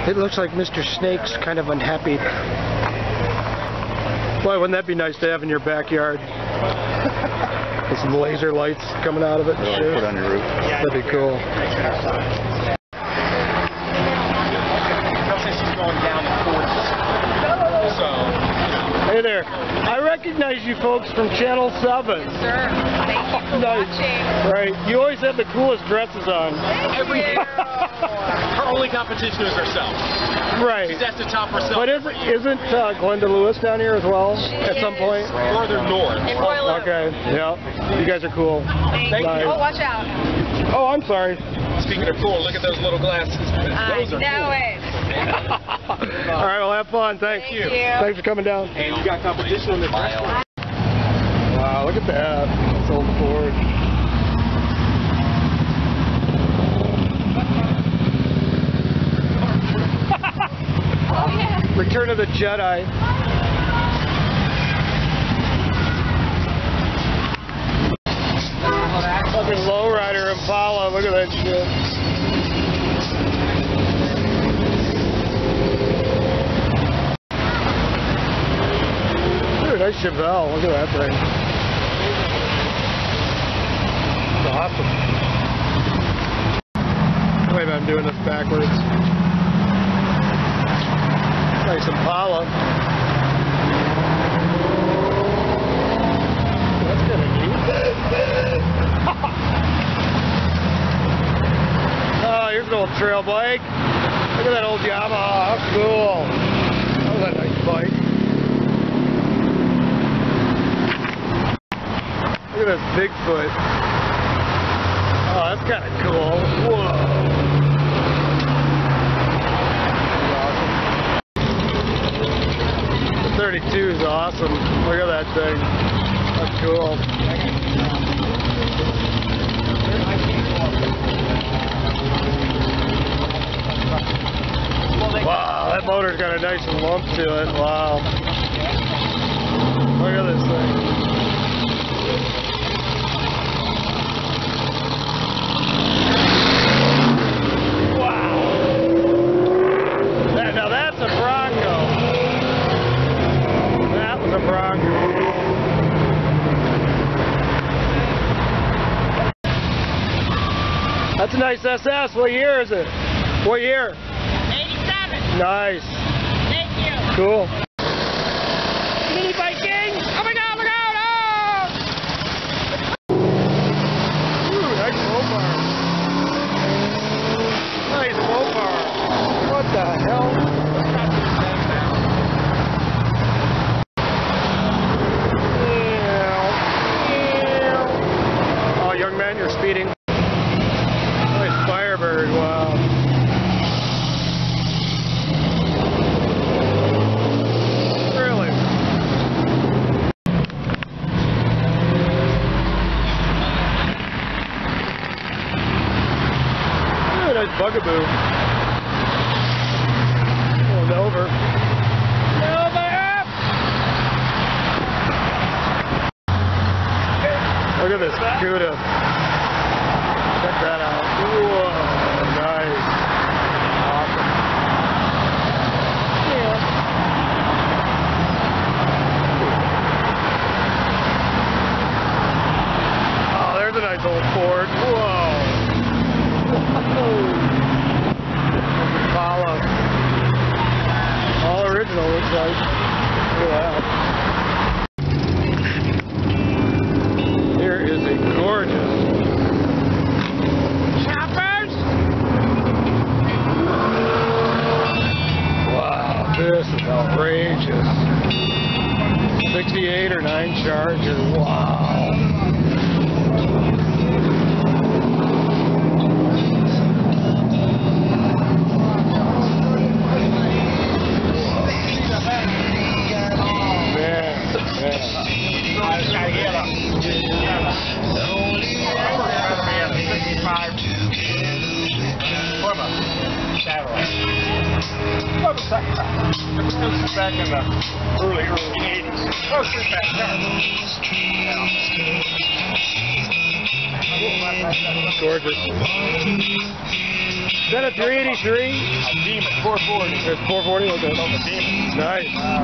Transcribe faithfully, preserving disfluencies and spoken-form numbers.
It looks like Mister Snake's kind of unhappy. Boy, wouldn't that be nice to have in your backyard? With some laser lights coming out of it. Yeah, put on your roof. That'd be cool. Hey there. I recognize you folks from Channel seven. Yes, sir. Thank you for Nice. watching. Right. You always have the coolest dresses on. Thank Every you. Her only competition is herself. Right. She's has to top herself. But isn't, isn't uh, Glenda Lewis down here as well She at some is. point? Further north. In Boiler. Okay. Yeah. You guys are cool. Thank Nice. you. Oh, watch out. Oh, I'm sorry. Speaking of cool, look at those little glasses. I Those are know cool. it. All right, well, have fun. Thanks. Thank you. Thanks for coming down. And you got competition on the dress. Wow, look at that. That's old Ford. Oh, yeah. Return of the Jedi. Fucking lowrider Impala. Look at that shit. Dude, nice Chevelle. Look at that thing. It's awesome. Wait, I'm doing this backwards. Nice Impala. That's kind of neat. Oh, here's an old trail bike. Look at that old Yamaha. How cool. That was a nice bike. Look at this Bigfoot. Oh, that's kind of cool. Whoa. The thirty-two is awesome. Look at that thing. That's cool. Wow, that motor's got a nice lump to it. Wow. Look at this thing. Now that's a Bronco. That was a Bronco. That's a nice S S. What year is it? What year? eighty-seven. Nice. Thank you. Cool. Mini biking! Oh my god, look out! Oh! Ooh, nice roll bar. Nice roll bar. What the hell? Oh, young man, you're speeding. Nice Firebird, wow. Really? Ooh, nice Bugaboo. Going over. Over! Look at this CUDA. Check that out. Whoa, nice. Awesome. Yeah. Oh, there's a nice old Ford. Whoa. Impala. All original, looks like. Look at that. Here is a gorgeous Choppers. Wow, this is outrageous. sixty-eight or nine Charger. Wow. Back in the early, early eighties. Oh, sit back there. Gorgeous. Is that a three eighty-three? Demon, four forty. There's four forty? Okay. Called the Demon. Nice.